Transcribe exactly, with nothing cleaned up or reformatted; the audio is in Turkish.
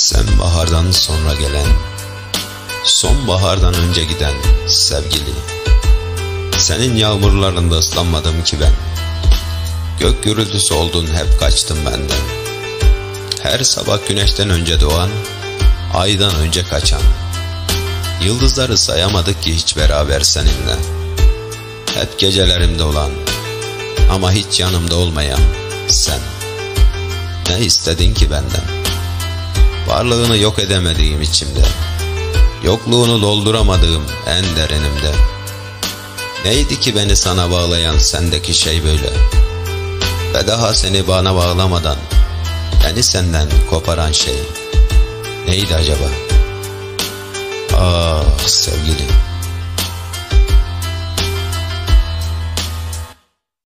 Sen bahardan sonra gelen, sonbahardan önce giden sevgili. Senin yağmurlarında ıslanmadım ki ben. Gök gürültüsü oldun, hep kaçtım benden. Her sabah güneşten önce doğan, aydan önce kaçan. Yıldızları sayamadık ki hiç beraber seninle. Hep gecelerimde olan ama hiç yanımda olmayan sen. Ne istedin ki benden? Varlığını yok edemediğim içimde, yokluğunu dolduramadığım en derinimde. Neydi ki beni sana bağlayan sendeki şey böyle? Ve daha seni bana bağlamadan beni senden koparan şey neydi acaba? Ah sevgilim.